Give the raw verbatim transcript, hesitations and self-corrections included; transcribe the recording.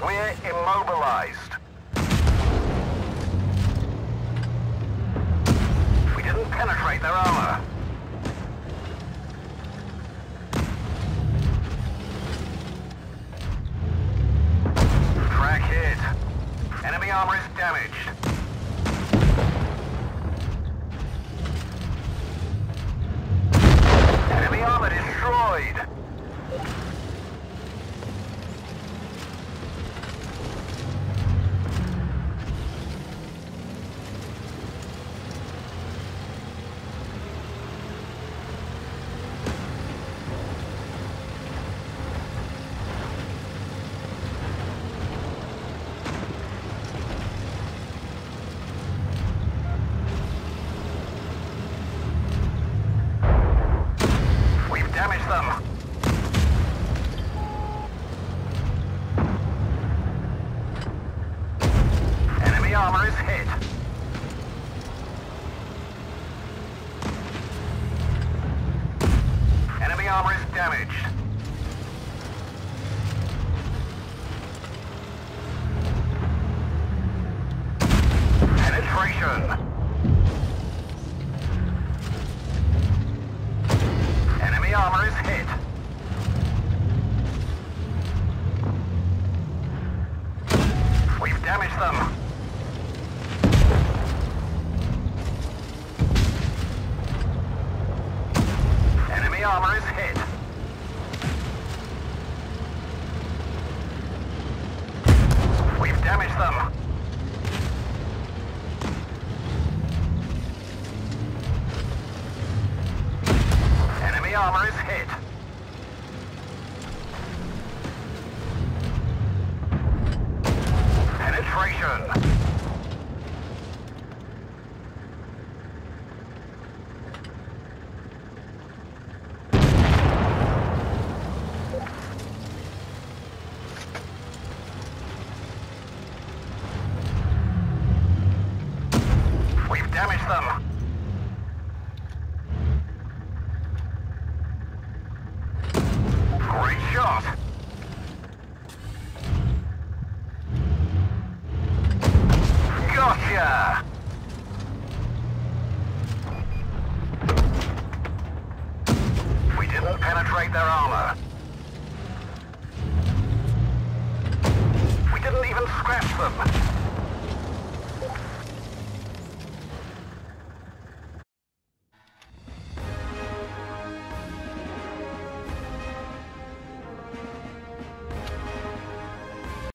We're immobilized. We didn't penetrate their armor. Track hit. Enemy armor is damaged. Enemy armor destroyed. Damage them. Enemy armor is hit. Enemy armor is damaged. Penetration. Enemy armor is hit. We've damaged them. Enemy armor is hit. We've damaged them. Enemy armor is hit. Penetration. We've damaged them. Great shot! Gotcha! We didn't penetrate their armor. We didn't even scratch them.